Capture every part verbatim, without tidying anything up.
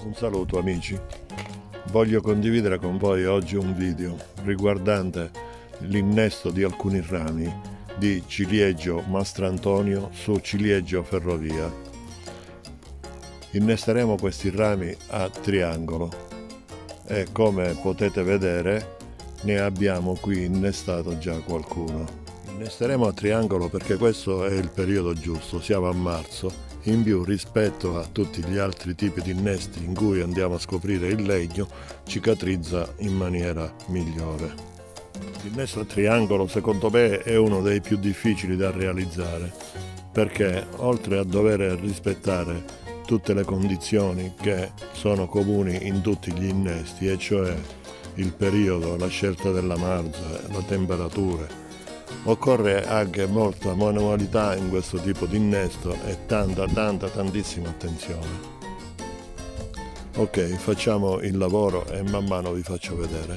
Un saluto amici, voglio condividere con voi oggi un video riguardante l'innesto di alcuni rami di ciliegio Mastrantonio su ciliegio ferrovia. Innesteremo questi rami a triangolo e come potete vedere ne abbiamo qui innestato già qualcuno. Innesteremo a triangolo perché questo è il periodo giusto, siamo a marzo. In più, rispetto a tutti gli altri tipi di innesti in cui andiamo a scoprire il legno, cicatrizza in maniera migliore. L'innesto a triangolo secondo me è uno dei più difficili da realizzare perché oltre a dover rispettare tutte le condizioni che sono comuni in tutti gli innesti, e cioè il periodo, la scelta della marza, la temperatura, occorre anche molta manualità in questo tipo di innesto e tanta, tanta, tantissima attenzione. Ok, facciamo il lavoro e man mano vi faccio vedere.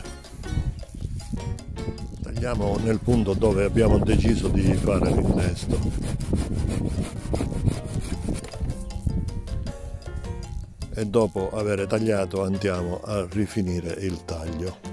Tagliamo nel punto dove abbiamo deciso di fare l'innesto. E dopo aver tagliato andiamo a rifinire il taglio.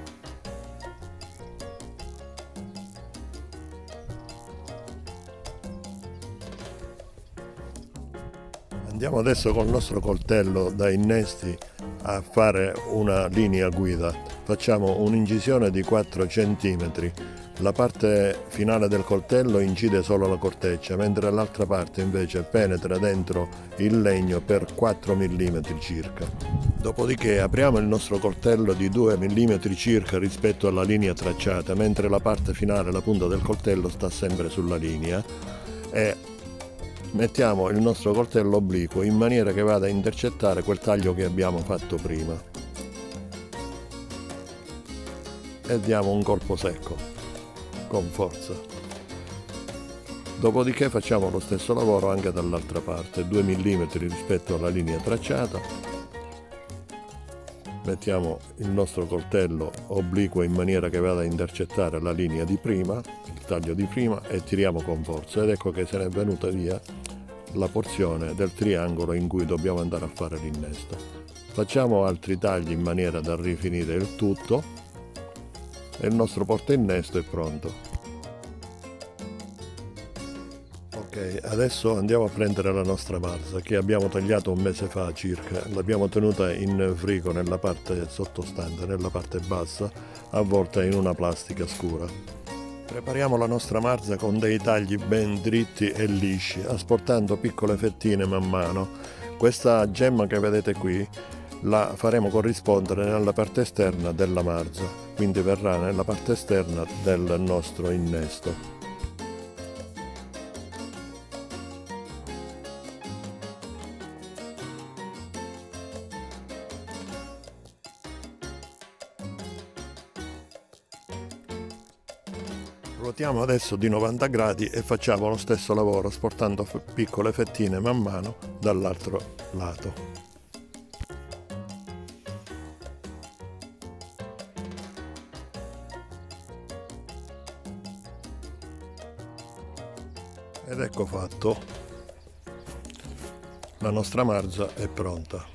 Andiamo adesso col nostro coltello da innesti a fare una linea guida. Facciamo un'incisione di quattro centimetri. La parte finale del coltello incide solo la corteccia, mentre l'altra parte invece penetra dentro il legno per quattro millimetri circa. Dopodiché apriamo il nostro coltello di due millimetri circa rispetto alla linea tracciata, mentre la parte finale, la punta del coltello, sta sempre sulla linea, e mettiamo il nostro coltello obliquo in maniera che vada a intercettare quel taglio che abbiamo fatto prima e diamo un colpo secco con forza. Dopodiché facciamo lo stesso lavoro anche dall'altra parte, due millimetri rispetto alla linea tracciata. Mettiamo il nostro coltello obliquo in maniera che vada a intercettare la linea di prima, il taglio di prima, e tiriamo con forza, ed ecco che se ne è venuta via la porzione del triangolo in cui dobbiamo andare a fare l'innesto. Facciamo altri tagli in maniera da rifinire il tutto e il nostro portainnesto è pronto. Ok, adesso andiamo a prendere la nostra marza che abbiamo tagliato un mese fa circa. L'abbiamo tenuta in frigo nella parte sottostante, nella parte bassa, avvolta in una plastica scura. Prepariamo la nostra marza con dei tagli ben dritti e lisci, asportando piccole fettine man mano. Questa gemma che vedete qui la faremo corrispondere nella parte esterna della marza, quindi verrà nella parte esterna del nostro innesto. Ruotiamo adesso di novanta gradi e facciamo lo stesso lavoro sportando piccole fettine man mano dall'altro lato. Ed ecco fatto, la nostra marza è pronta.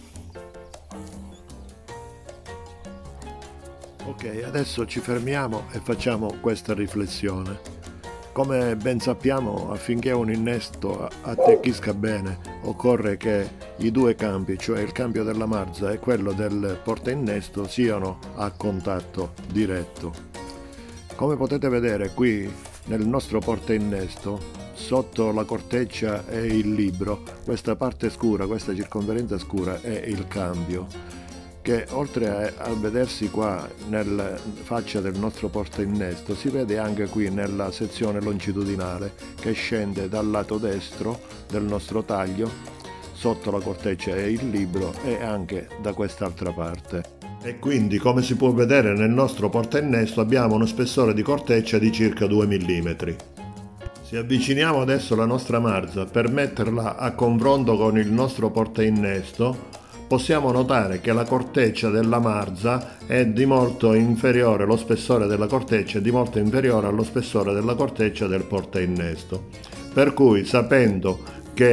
Ok, adesso ci fermiamo e facciamo questa riflessione. Come ben sappiamo, affinché un innesto attecchisca bene, occorre che i due campi, cioè il cambio della marza e quello del portainnesto, siano a contatto diretto. Come potete vedere qui nel nostro portainnesto, sotto la corteccia e il libro, questa parte scura, questa circonferenza scura è il cambio, che oltre a vedersi qua nella faccia del nostro portainnesto si vede anche qui nella sezione longitudinale che scende dal lato destro del nostro taglio sotto la corteccia e il libro, e anche da quest'altra parte. E quindi, come si può vedere, nel nostro portainnesto abbiamo uno spessore di corteccia di circa due millimetri. Se avviciniamo adesso la nostra marza per metterla a confronto con il nostro portainnesto, possiamo notare che la corteccia della marza è di molto inferiore, lo spessore della corteccia è di molto inferiore allo spessore della corteccia del portainnesto. Per cui, sapendo che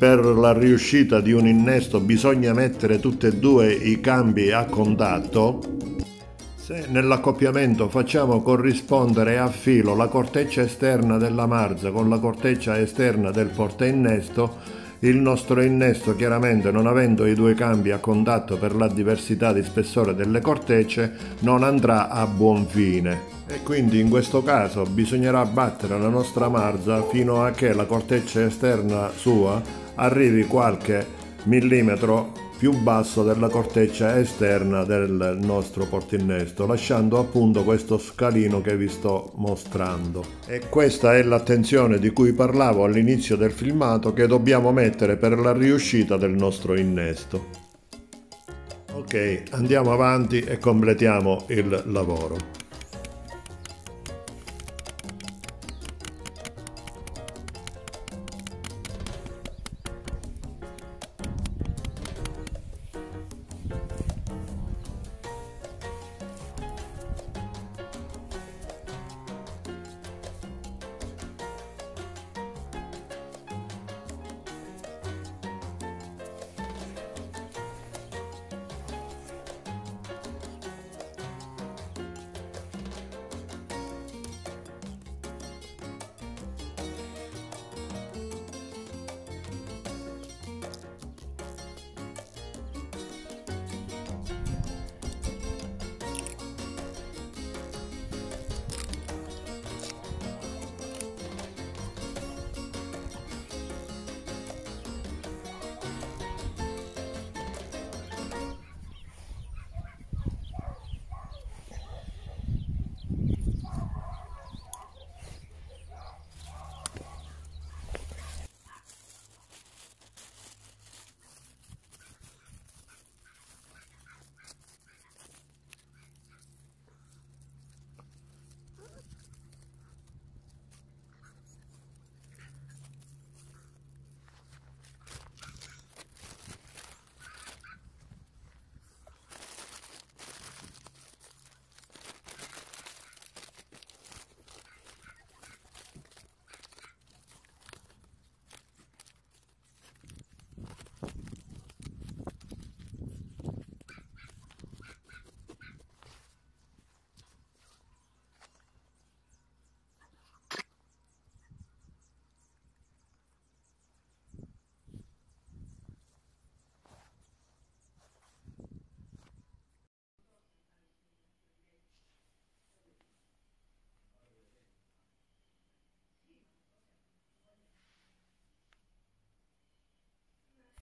per la riuscita di un innesto bisogna mettere tutti e due i cambi a contatto. Se nell'accoppiamento facciamo corrispondere a filo la corteccia esterna della marza con la corteccia esterna del portainnesto, il nostro innesto, chiaramente non avendo i due cambi a contatto per la diversità di spessore delle cortecce, non andrà a buon fine. E quindi in questo caso bisognerà battere la nostra marza fino a che la corteccia esterna sua arrivi qualche millimetro più basso della corteccia esterna del nostro portinnesto, lasciando appunto questo scalino che vi sto mostrando. E questa è l'attenzione di cui parlavo all'inizio del filmato che dobbiamo mettere per la riuscita del nostro innesto. Ok, andiamo avanti e completiamo il lavoro.